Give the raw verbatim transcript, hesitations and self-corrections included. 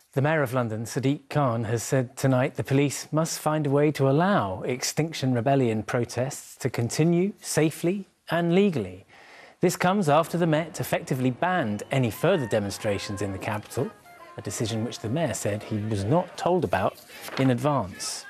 The Mayor of London, Sadiq Khan, has said tonight the police must find a way to allow Extinction Rebellion protests to continue safely and legally. This comes after the Met effectively banned any further demonstrations in the capital, a decision which the Mayor said he was not told about in advance.